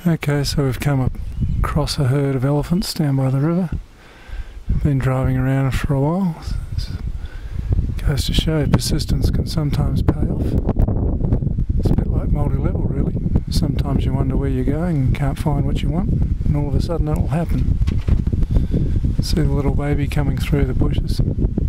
Okay, so we've come across a herd of elephants down by the river. Been driving around for a while. Goes to show persistence can sometimes pay off. It's a bit like multi-level really. Sometimes you wonder where you're going and can't find what you want, and all of a sudden it'll happen. See the little baby coming through the bushes.